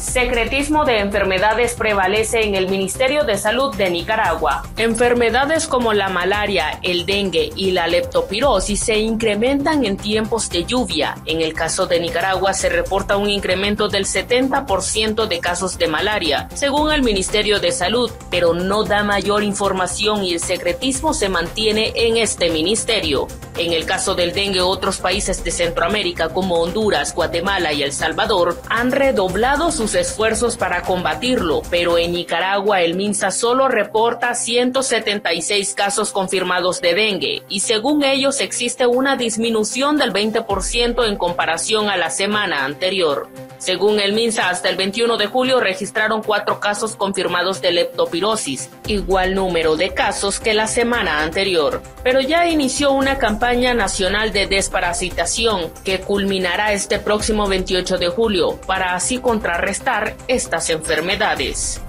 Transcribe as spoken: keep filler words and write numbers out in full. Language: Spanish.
Secretismo de enfermedades prevalece en el Ministerio de Salud de Nicaragua. Enfermedades como la malaria, el dengue y la leptospirosis se incrementan en tiempos de lluvia. En el caso de Nicaragua se reporta un incremento del setenta por ciento de casos de malaria, según el Ministerio de Salud, pero no da mayor información y el secretismo se mantiene en este ministerio. En el caso del dengue, otros países de Centroamérica como Honduras, Guatemala y El Salvador han redoblado sus esfuerzos para combatirlo, pero en Nicaragua el MINSA solo reporta ciento setenta y seis casos confirmados de dengue y según ellos existe una disminución del veinte por ciento en comparación a la semana anterior. Según el MINSA, hasta el veintiuno de julio registraron cuatro casos confirmados de leptospirosis, igual número de casos que la semana anterior. Pero ya inició una campaña nacional de desparasitación que culminará este próximo veintiocho de julio para así contrarrestar estas enfermedades.